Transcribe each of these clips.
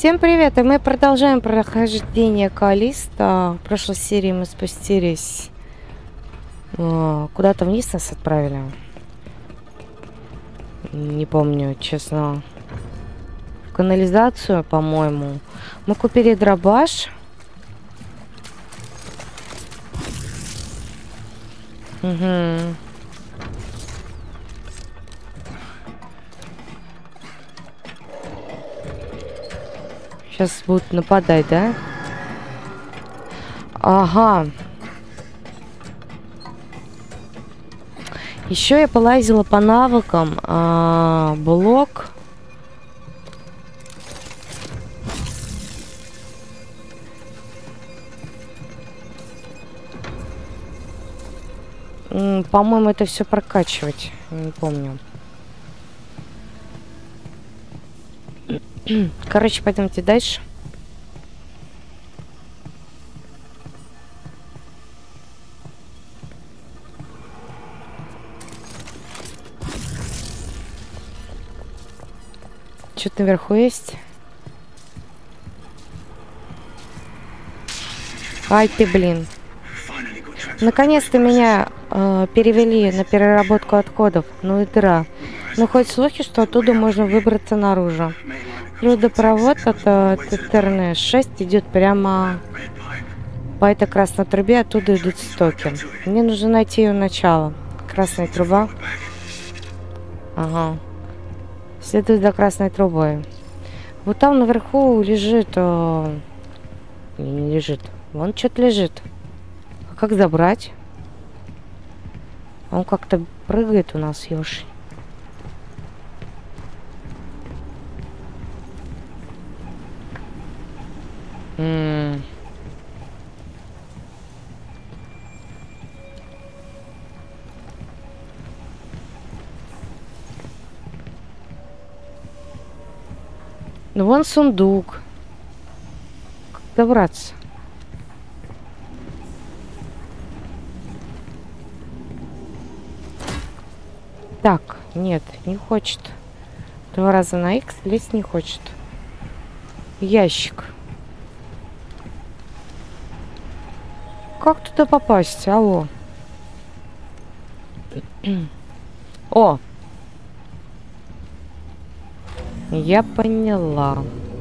Всем привет, и мы продолжаем прохождение Калиста. В прошлой серии мы спустились куда-то вниз, нас отправили. Не помню, честно. В канализацию, по-моему. Мы купили дробаш. Угу. Сейчас будут нападать, да? Ага. Еще я полазила по навыкам. Блок. По-моему, это все прокачивать. Не помню. Короче, пойдемте дальше. Что-то наверху есть. Ай ты, блин. Наконец-то меня перевели на переработку отходов. Ну и дыра. Но хоть слухи, что оттуда можно выбраться наружу. Трудопровод от ТТРН-6 идет прямо по этой красной трубе, оттуда идут стоки. Мне нужно найти ее начало. Красная труба. Ага. Следует за красной трубой. Вот там наверху лежит... Не лежит. Вон что-то лежит. А как забрать? Он как-то прыгает у нас, ёж. Ну вон сундук. Как добраться? Так, нет, не хочет. 2 раза на X лезть не хочет. Ящик. Как туда попасть? Алло. О! Я поняла.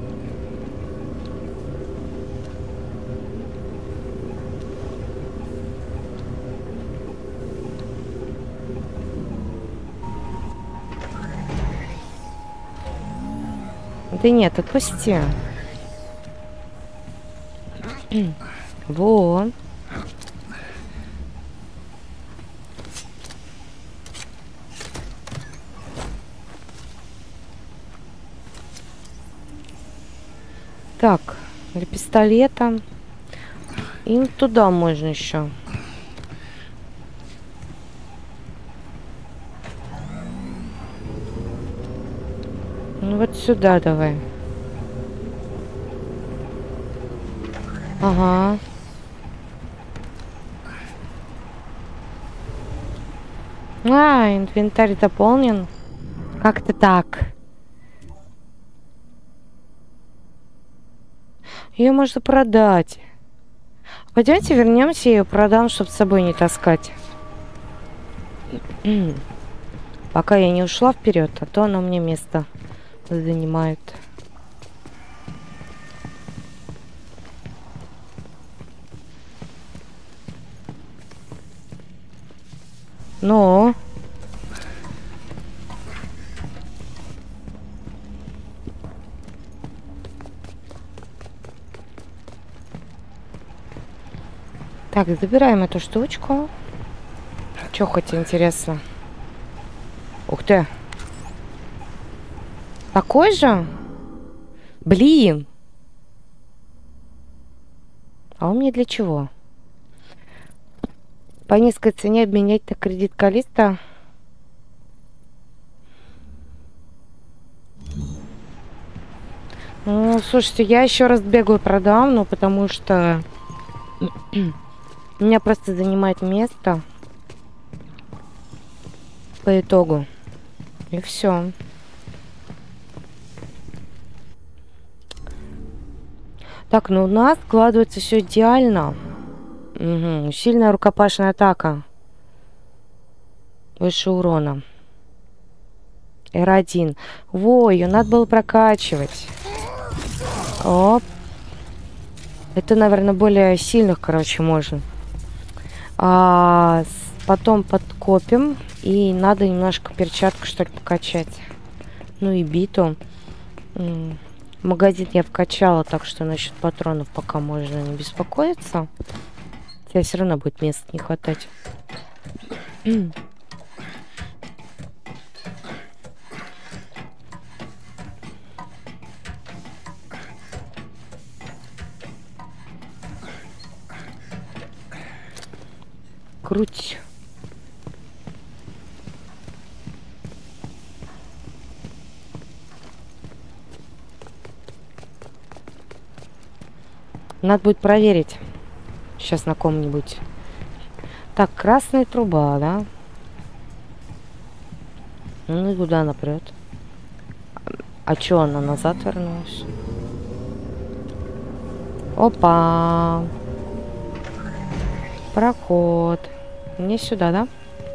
Да нет, отпусти. Вон. Так, для пистолета. И туда можно еще. Ну вот сюда давай. Ага. Инвентарь заполнен. Как-то так. Ее можно продать. Пойдемте вернемся и ее продам, чтобы с собой не таскать. Пока я не ушла вперед, а то она мне место занимает. Но... Так, забираем эту штучку. Чё хоть интересно? Ух ты! Такой же? Блин! А он мне для чего? По низкой цене обменять на кредит Калиста. Ну, слушайте, я еще раз бегаю продам, ну, потому что меня просто занимает место по итогу. И все. Так, ну у нас складывается все идеально. Угу. Сильная рукопашная атака. Выше урона. R1. Во, ее надо было прокачивать. Оп. Это, наверное, более сильных, короче, можно. Потом подкопим. И надо немножко перчатку, что ли, покачать. Ну и биту. Магазин я вкачала, так что насчет патронов пока можно не беспокоиться. Хотя все равно будет места не хватать. Круть. Надо будет проверить. Сейчас на ком-нибудь. Так, красная труба, да? Ну и куда она прет? А чё, она назад вернулась? Опа! Проход. Мне сюда, да?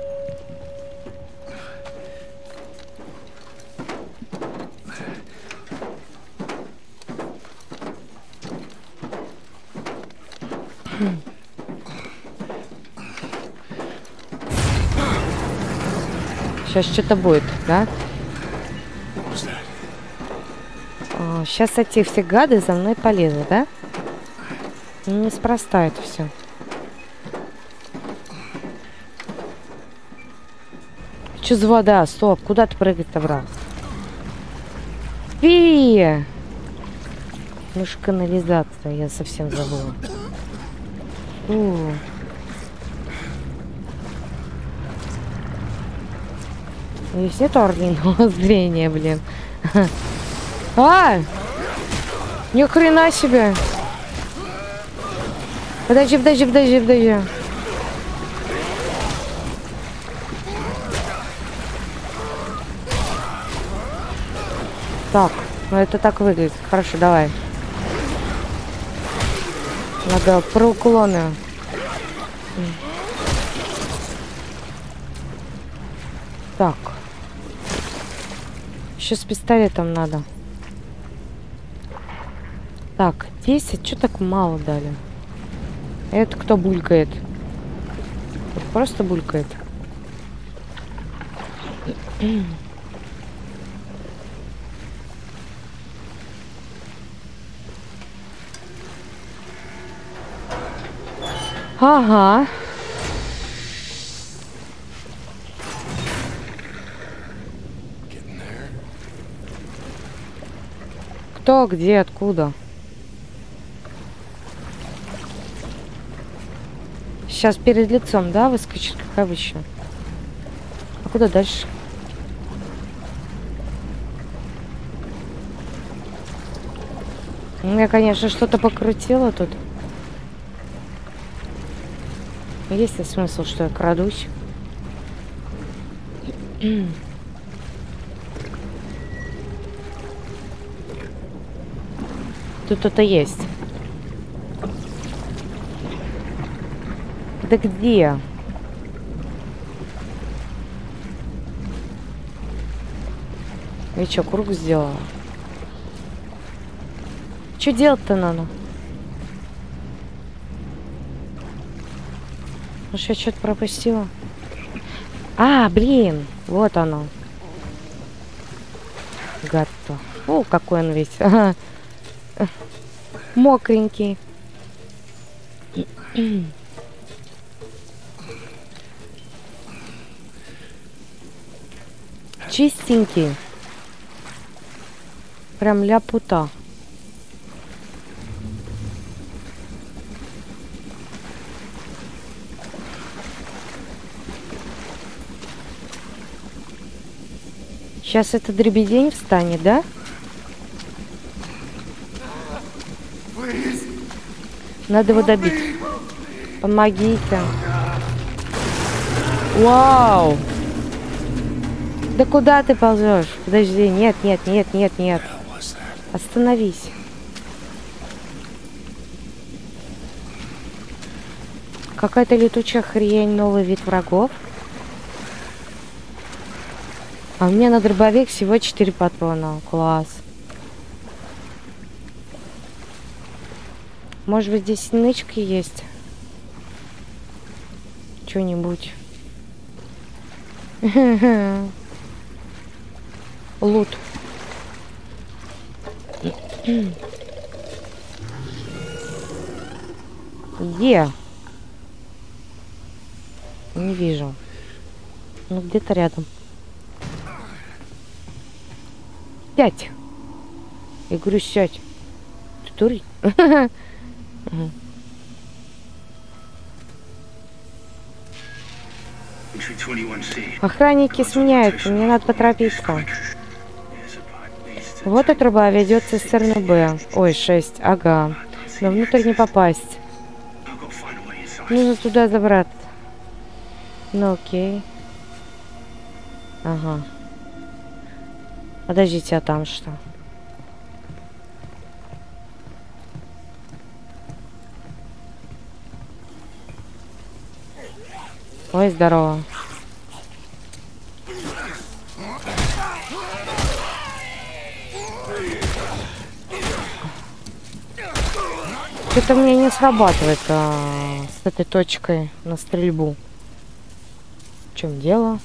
Сейчас что-то будет, да? Сейчас эти все гады за мной полезут, да? Неспроста это все. Что за вода? Стоп, куда ты прыгать-то брал? Ну ж канализация, я совсем забыла. Здесь нет орлиного зрения, блин. Ни хрена себе! Подожди. Так, ну это так выглядит. Хорошо, давай. Надо про уклоны. Так. Еще с пистолетом надо. Так, 10. Что так мало дали? Это кто булькает? Это просто булькает. Ага. Кто, где, откуда? Сейчас перед лицом, да, выскочит, как обычно. А куда дальше? Я, конечно, что-то покрутила тут. Есть ли смысл, что я крадусь? Тут кто-то есть. Да где? Я что, круг сделала? Что делать-то надо? Может, я что-то пропустила? Блин! Вот оно. Гад-то. О, какой он весь. Мокренький. Чистенький. Прям ляпута. Сейчас это дребедень встанет, да? Надо его добить. Помогите. Вау! Да куда ты ползешь? Подожди, нет. Остановись. Какая-то летучая хрень, новый вид врагов. А у меня на дробовик всего 4 патрона. Класс. Может быть, здесь нычки есть? Что-нибудь. Лут. Где? Не вижу. Ну, где-то рядом. 5. Я говорю, сядь. Ты дурень? Охранники сменяются, мне надо поторопиться. Вот и труба ведет в цистерну Б. Ой, 6, ага. Но внутрь не попасть. Нужно туда забраться. Ну окей. Ага. Подождите, а там что? Ой, здорово. Что-то мне не срабатывает с этой точкой на стрельбу. В чем дело?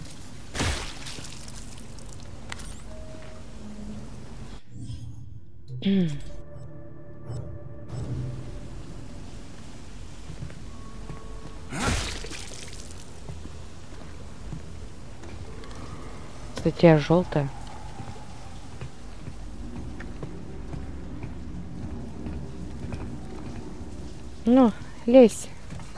Кстати, желтая. Ну, лезь.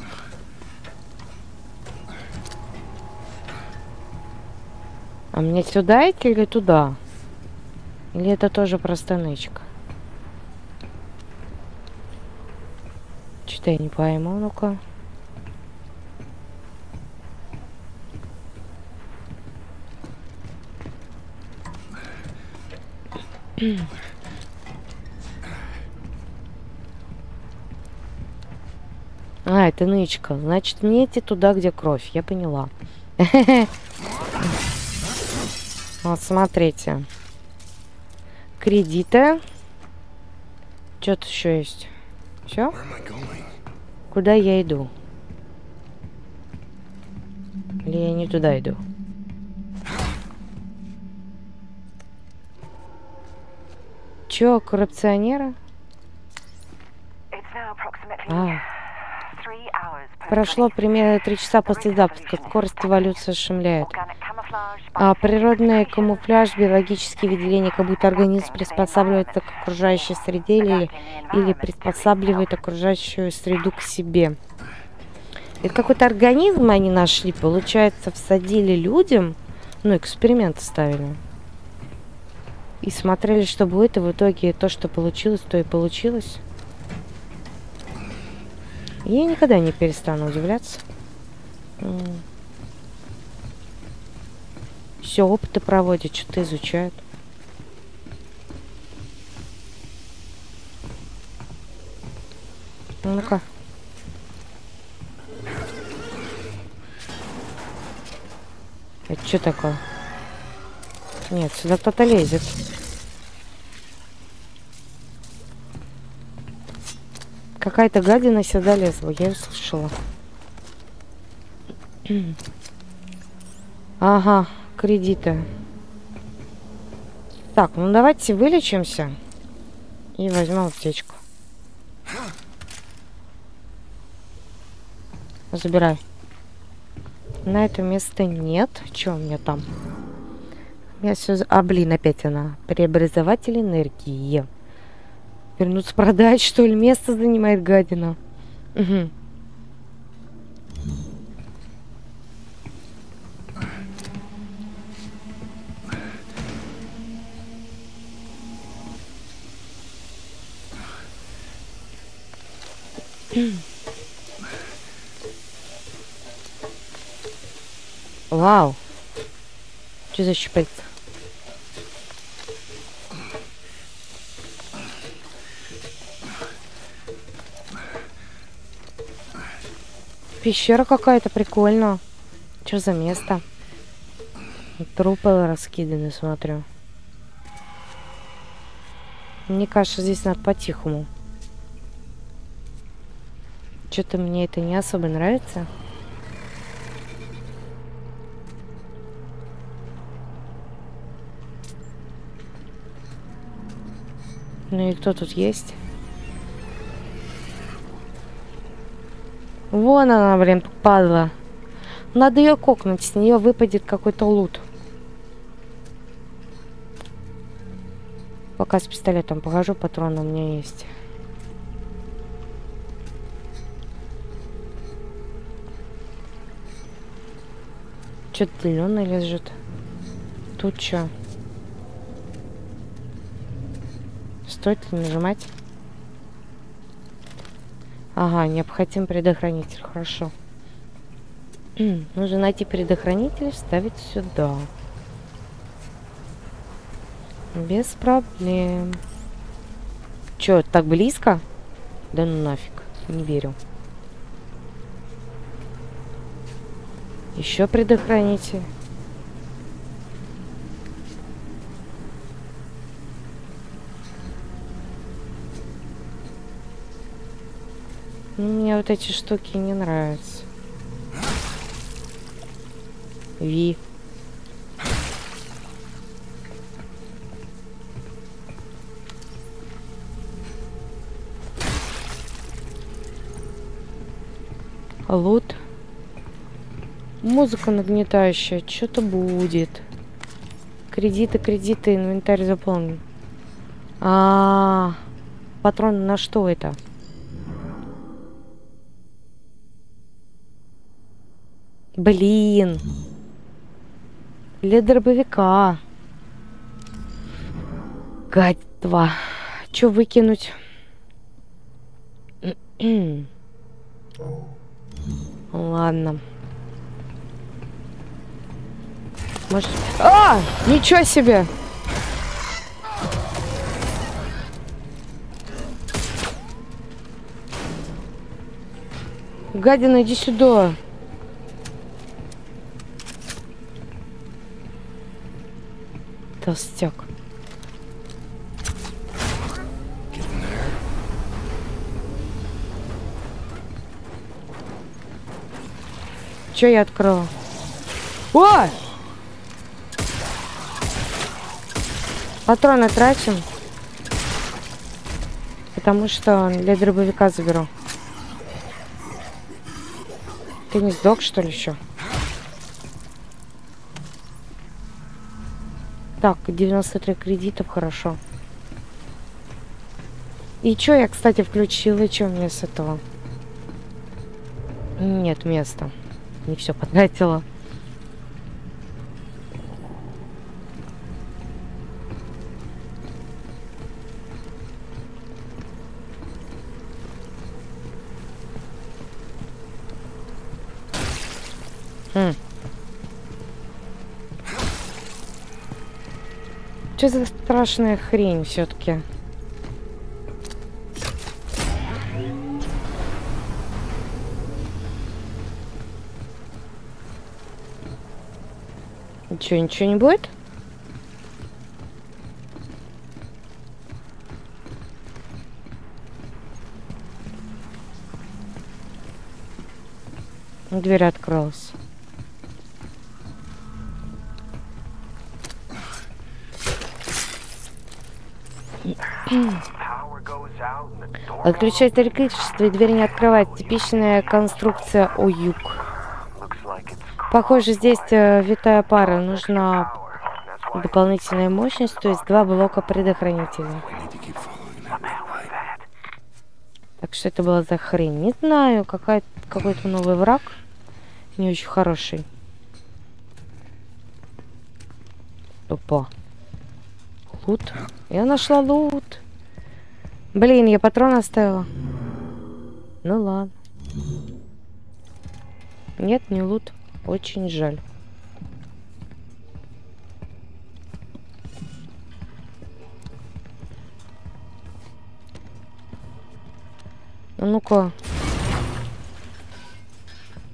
А мне сюда идти или туда? Или это тоже просто нычка? Что-то я не пойму, ну-ка. А, это нычка. Значит, мне идти туда, где кровь. Я поняла. Вот, смотрите. Кредиты. Что-то еще есть. Все? Куда я иду? Или я не туда иду? Чё, коррупционеры? Прошло примерно 3 часа после запуска. Скорость эволюции ошеломляет. Природный камуфляж, биологические выделения, как будто организм приспосабливается к окружающей среде или приспосабливает окружающую среду к себе. Это какой-то организм они нашли, получается, всадили людям, ну, эксперименты ставили. И смотрели, что будет, и в итоге то, что получилось, то и получилось. Я никогда не перестану удивляться. Все, опыты проводят, что-то изучают. Ну-ка. Это что такое? Нет, сюда кто-то лезет. Какая-то гадина сюда лезла, я услышала. Ага, кредиты. Так, ну давайте вылечимся и возьмем аптечку. Забирай. На это место нет. Что у меня там? Я все... А, блин, опять она. Преобразователь энергии. Вернуться продать, что ли? Место занимает гадина. Угу. Вау. Что за щупальца? пещера какая-то, прикольно. Что за место? Трупы раскиданы, смотрю. Мне кажется, здесь надо по-тихому. Что-то мне это не особо нравится. Ну и кто тут есть? Вон она, блин, падла. Надо ее кокнуть, с нее выпадет какой-то лут. Пока с пистолетом покажу, патроны у меня есть. Что-то длинное лежит. Тут что? Стоит ли нажимать? Ага, необходим предохранитель. Хорошо. Нужно найти предохранитель и вставить сюда. Без проблем. Чё, так близко? Да ну нафиг. Не верю. Еще предохранитель. Мне вот эти штуки не нравятся. Ви. Лут. Музыка нагнетающая. Что-то будет. Кредиты, кредиты. Инвентарь заполнен. Патроны на что это? Блин. Для дробовика. Гадство. Чё выкинуть? Ладно. Может... Ничего себе! Гадина, иди сюда. Толстяк. Чё я открыла? О! Патроны тратим. Потому что для дробовика заберу. Ты не сдох, что ли, еще? Так, 93 кредитов, хорошо. И чё я, кстати, включила? И чё мне с этого? Нет места. Не все потратила. Что за страшная хрень все-таки? Ничего не будет? Дверь открылась. Отключать электричество и дверь не открывать. Типичная конструкция ОЮК. Похоже, здесь витая пара. Нужна дополнительная мощность, то есть 2 блока предохранителя. Так что это была за хрень? Не знаю, какой-то новый враг. Не очень хороший. Опа. Лут. Я нашла лут. Блин, я патрон оставила. Ну ладно. Нет, не лут. Очень жаль. Ну-ка.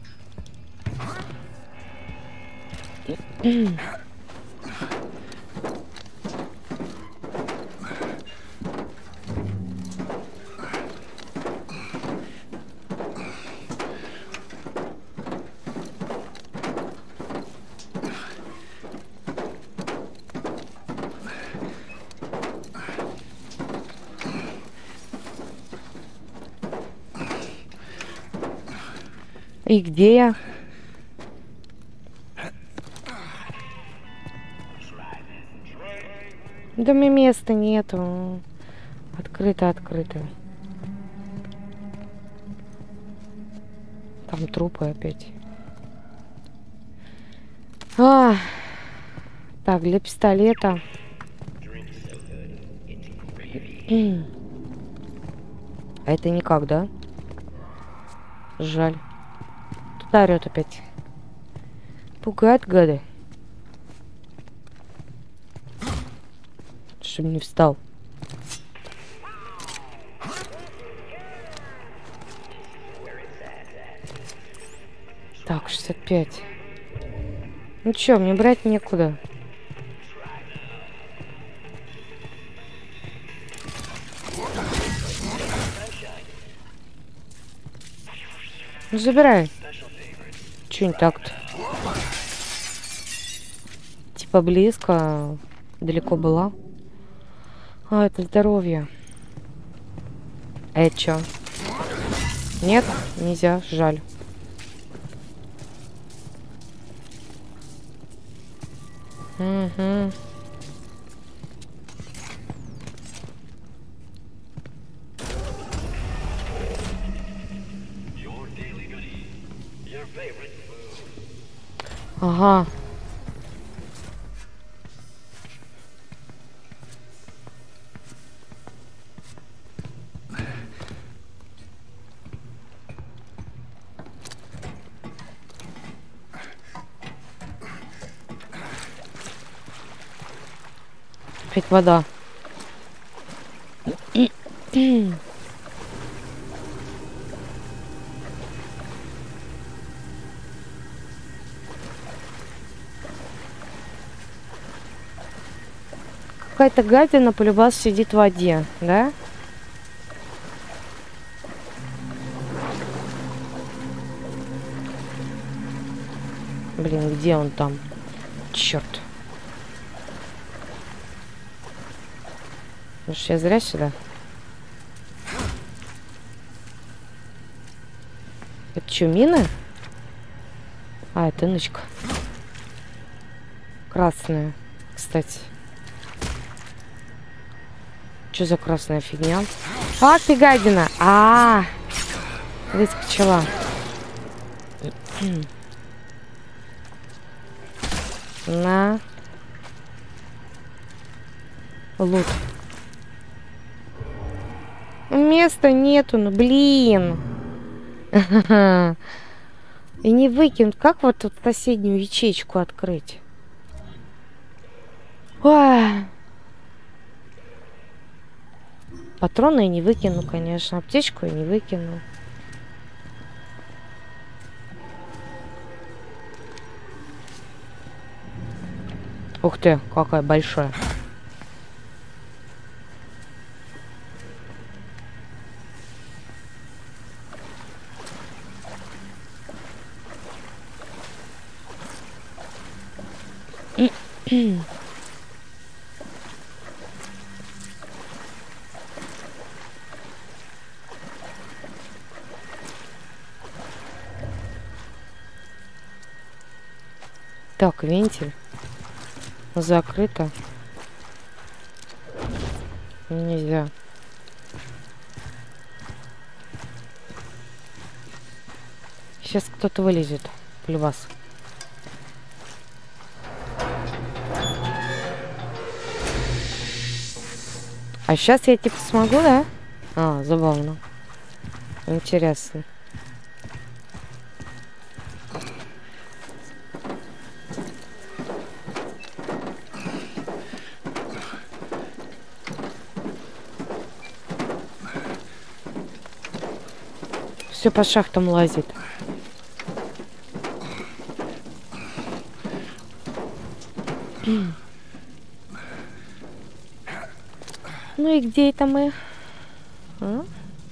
И где я? Да мне места нету. Открыто, открыто. Там трупы опять. А, так, для пистолета. А это никак, да? Жаль. Тут орёт опять. Пугают гады. Чтобы не встал. Так, 65. Ну чё, мне брать некуда. Ну забирай. Чё не так-то? Типа близко. Далеко была. А, это здоровье. А это чё? Нет, нельзя, жаль. Угу. Ага. Опять вода. Какая-то гадина полюбас сидит в воде, да? Блин, где он там? Черт. Ну что, я зря сюда? Это что, мины? А, это нычка. Красная, кстати. Что за красная фигня? Ах ты гадина! Выскочила. На. Лут. Места нету, ну блин. И не выкинут. Как вот тут соседнюю ячейку открыть? Ой. Патроны я не выкину, конечно. Аптечку я не выкину. Ух ты, какая большая. Так, вентиль. Закрыто. Нельзя. Сейчас кто-то вылезет. Плювас. А сейчас я типа смогу, да? А, забавно. Интересно. Все по шахтам лазит. Ну и где это мы? А?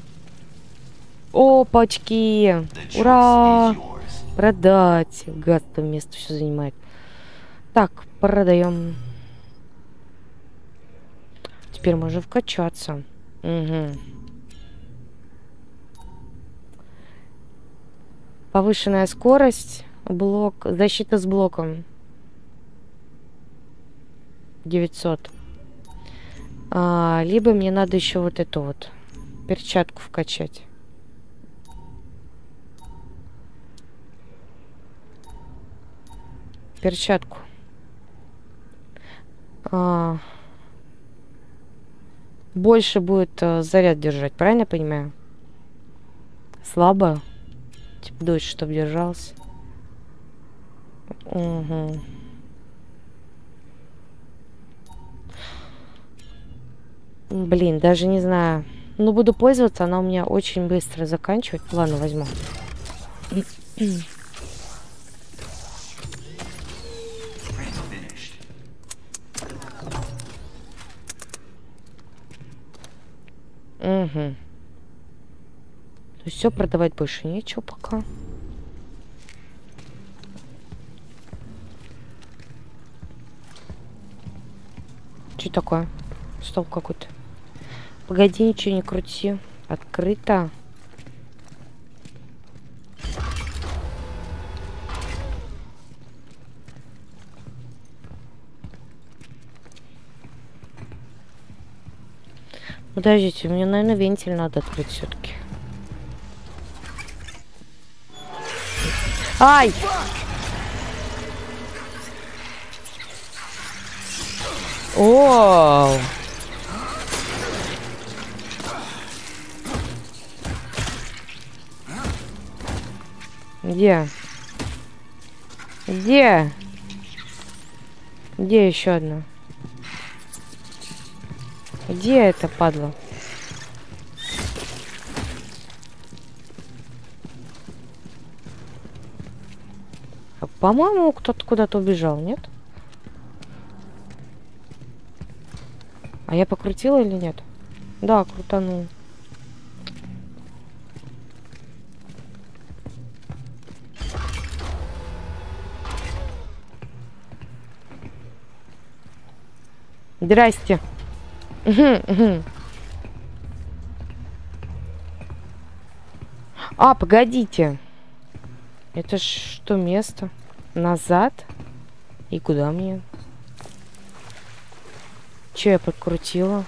Опачки! Ура! Продать. Гад, там место все занимает. Так, продаем. Теперь можно вкачаться. Угу. Повышенная скорость. Блок. Защита с блоком. 900. Либо мне надо еще вот эту вот перчатку вкачать. Перчатку. Больше будет заряд держать, правильно я понимаю? Слабо. Типа дольше, чтобы держался. Угу. Блин, даже не знаю. Ну, буду пользоваться, она у меня очень быстро заканчивает. Ладно, возьму. Угу. То есть все продавать больше нечего пока. Что такое? Стол какой-то. Погоди, ничего не крути. Открыто. Подождите, мне, наверное, вентиль надо открыть все-таки. Ай! О! Где? Где? Где еще одна? Где это, падла? По-моему, кто-то куда-то убежал, нет? А я покрутила или нет? Да, крутанул. Здрасте. А, погодите. Это ж что, место? Назад? И куда мне? Че я подкрутила?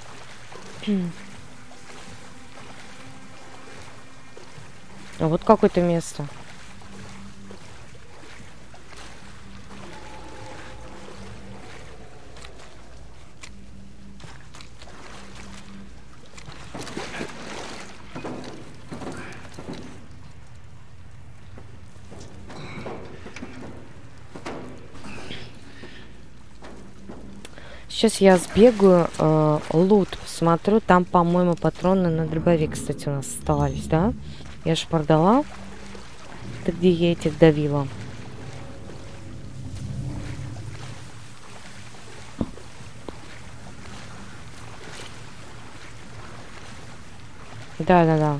А вот какое-то место. Сейчас я сбегаю, лут смотрю, там, по-моему, патроны на дробовик, кстати, у нас оставались, да? Я же продала. Это где я этих давила? Да.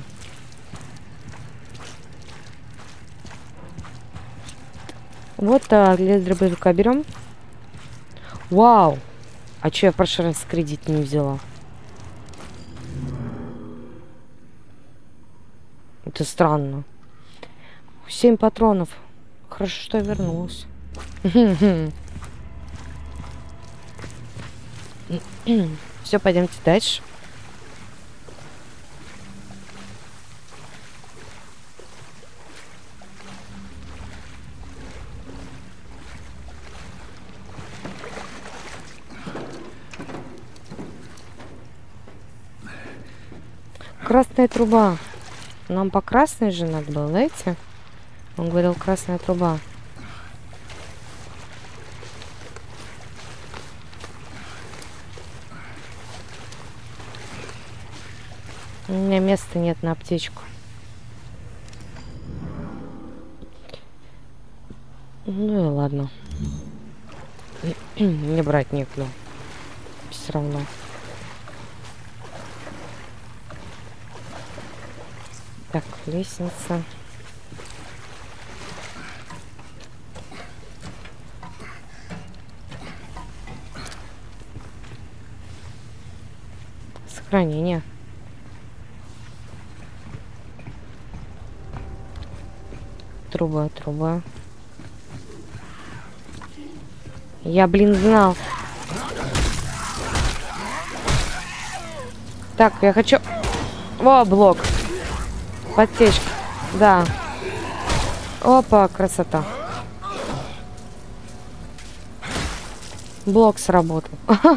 Вот для дробовика берем. Вау! А че я в прошлый раз кредит не взяла? Это странно. 7 патронов. Хорошо, что я вернулась. Все, пойдемте дальше. Красная труба. Нам по красной же надо было, знаете? Он говорил, красная труба. У меня места нет на аптечку. Ну и ладно. Не брать некуда. Все равно. Так, лестница. Сохранение. Труба. Я, блин, знал. Так, я хочу... О, блок. Подтечка. Да. Опа, красота. Блок сработал.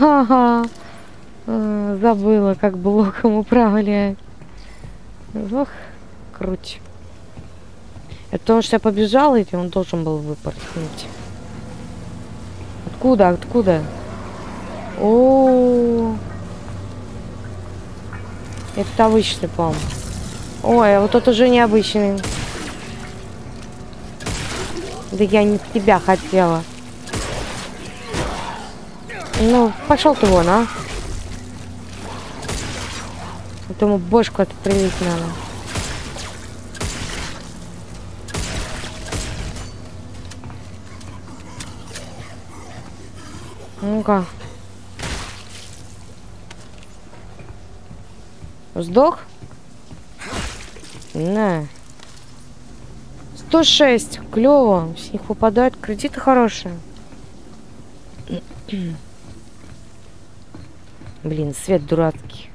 Забыла, как блоком управлять. Ох, круть. Это потому, что я побежала, и он должен был выпорхнуть. Откуда? О, это обычный, по-моему. Ой, а вот тот уже необычный. Да я не тебя хотела. Ну, пошел ты вон, а. Этому бошку отстрелить надо. Ну-ка. Сдох? На. 106. Клево. С них выпадают кредиты хорошие. Блин, свет дурацкий.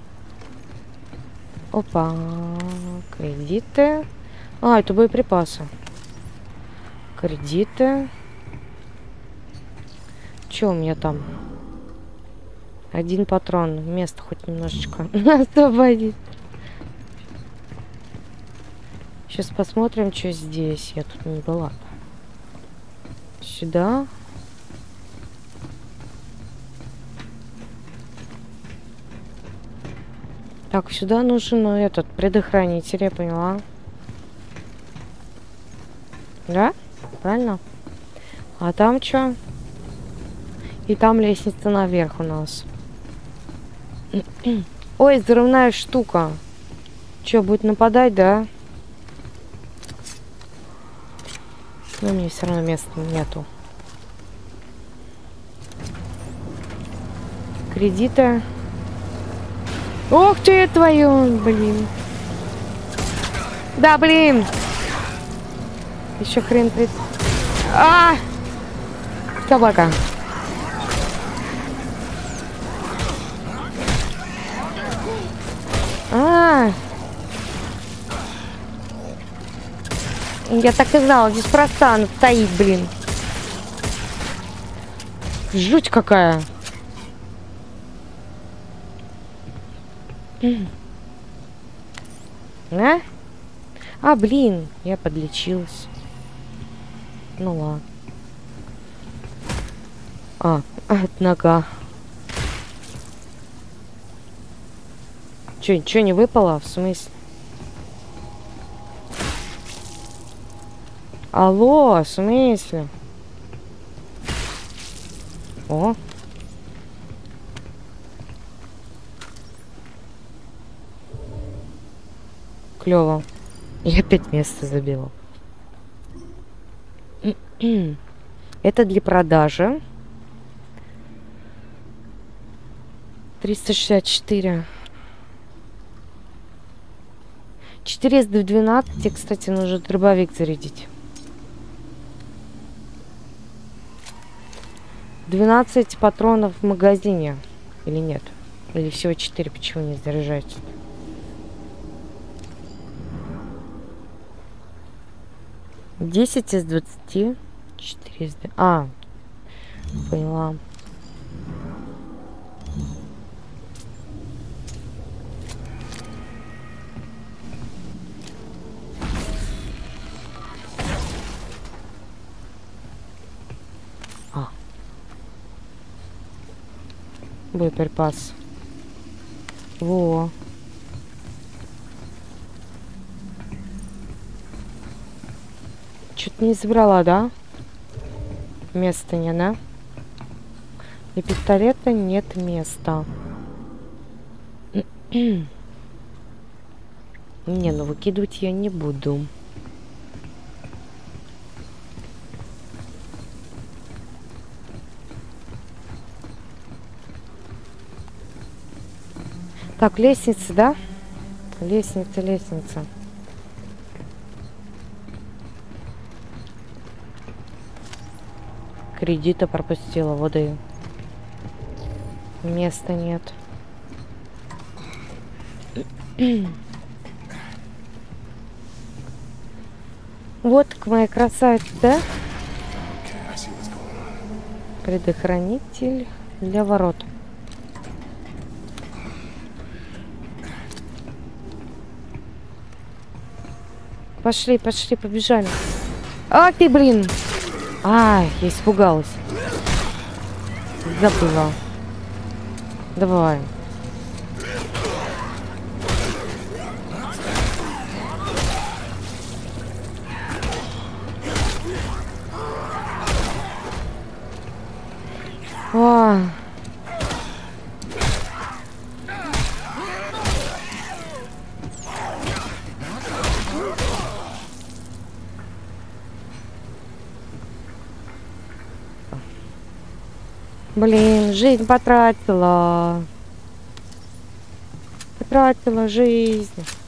Опа. Кредиты. А, это боеприпасы. Кредиты. Че у меня там? 1 патрон. Место хоть немножечко освободить. Сейчас посмотрим, что здесь. Я тут не была. Сюда. Так, сюда нужен этот предохранитель, я поняла. Да? Правильно? А там что? И там лестница наверх у нас. Ой, взрывная штука. Что, будет нападать, да? Но мне все равно места нету. Кредиты. Ох ты, твою, блин. Да, блин. Еще хрен пред... А! Собака. Я так и знала, здесь просто она стоит, блин. Жуть какая. А? А, блин, я подлечилась. Ну ладно. От нога. Чё, не выпало? В смысле? Алло, в смысле? О. Клево. Я опять место забила. Это для продажи. 364. 400 в 12. Кстати, нужно дробовик зарядить. 12 патронов в магазине. Или нет? Или всего 4, почему не заряжается? Десять из 20. 4 из... А, поняла. Боеприпас. Во. Что-то не забрала, да? Место не, да? И пистолета нет места. Не, ну выкидывать я не буду. Так, лестница, да? Лестница, лестница. Кредита пропустила, воды. Места нет. Вот к моей красавице, да? Предохранитель для ворот. Пошли, пошли, побежали. А, ты, блин! А, я испугалась. Забыла. Давай. О. Блин, жизнь потратила. Потратила жизнь.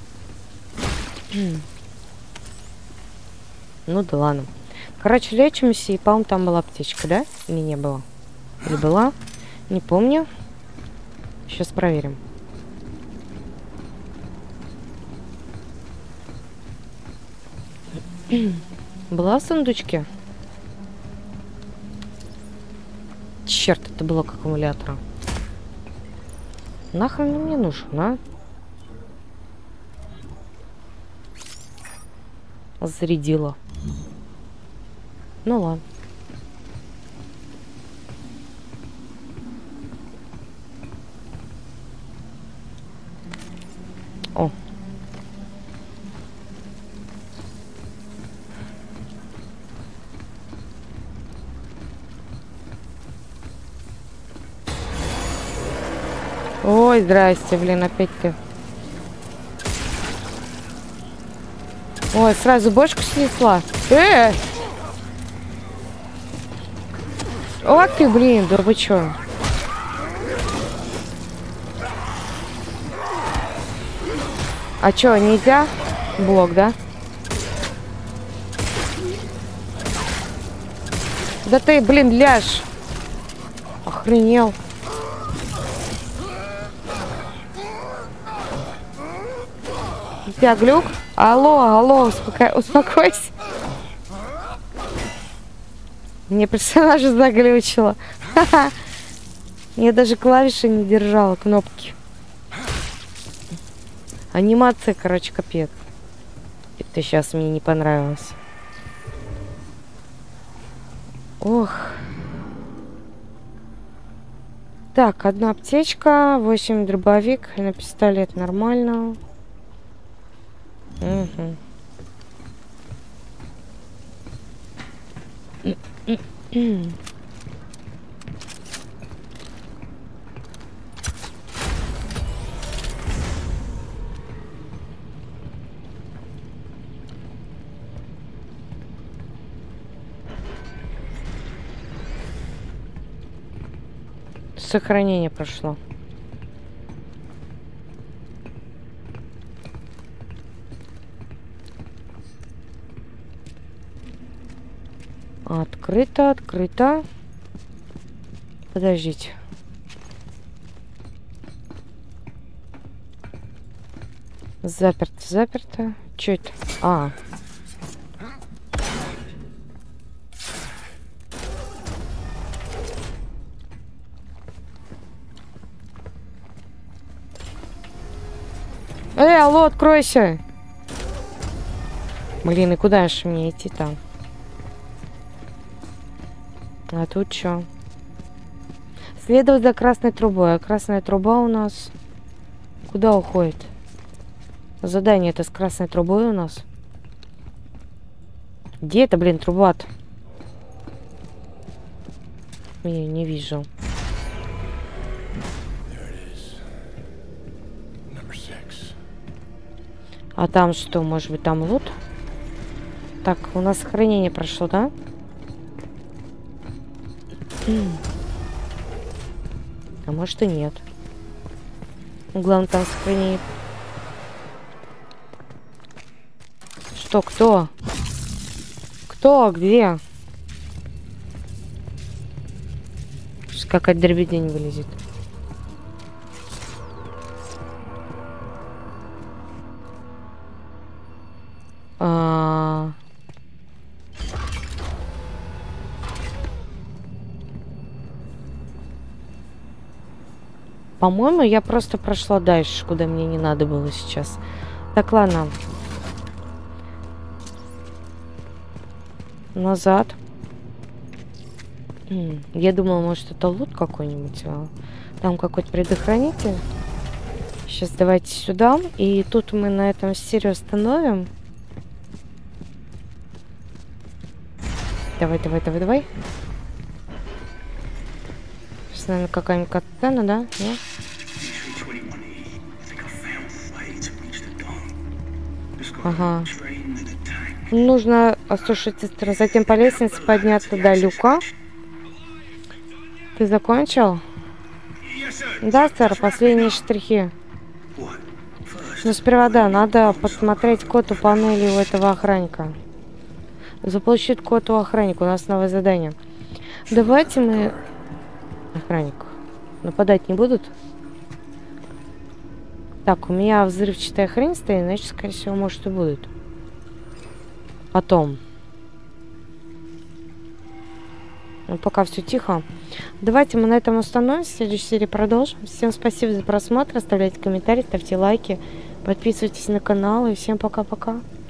Ну да ладно. Короче, лечимся, и, по-моему, там была аптечка, да? Или не было? Или была? Не помню. Сейчас проверим. Была в сундучке? Черт, это блок аккумулятора. Нахрен он мне нужен, а? Зарядила. Ну ладно. О. Ой, здрасте, блин, опять ты. Ой, сразу бошку снесла. О, ты, блин, да вы чё? А чё, нельзя? Блок, да? Да ты, блин, ляжь. Охренел. У тебя глюк? Алло, алло, успокойся. Мне персонажа заглючило. Я даже клавиши не держала, кнопки. Анимация, короче, капец. Это сейчас мне не понравилось. Ох. Так, одна аптечка, 8 дробовик, на пистолет нормально. Угу. Сохранение прошло. Открыто, открыто. Подождите. Заперто, заперто. Чё это? А. Алло, откройся! Блин, и куда же мне идти там? А тут что? Следовать за красной трубой. А красная труба у нас куда уходит? Задание это с красной трубой у нас. Где это, блин, труба-то? Я не вижу. А там что? Может быть, там лут? Так, у нас сохранение прошло, да? А может и нет. Главное, там сохранение. Что? Кто? Кто? Где? Сейчас какая-то дребедень вылезет. По-моему, я просто прошла дальше, куда мне не надо было сейчас. Так, ладно. Назад. Я думала, может, это лут какой-нибудь. Там какой-то предохранитель. Сейчас давайте сюда. И тут мы на этом стерео остановим. Давай, давай, давай, давай. Сейчас, наверное, какая-нибудь катана, да? Нет? Ага. Нужно осушить сестру, затем по лестнице подняться до люка. Ты закончил? Да, сэр, последние штрихи. Но сперва, да, надо посмотреть код у панели у этого охранника. Заполучить код у охранника. У нас новое задание. Давайте мы... Охранник. Нападать не будут? Так, у меня взрывчатая хрень стоит, значит, скорее всего, может и будут. Потом. Ну, пока все тихо. Давайте мы на этом остановимся. В следующей серии продолжим. Всем спасибо за просмотр. Оставляйте комментарии, ставьте лайки. Подписывайтесь на канал. И всем пока-пока.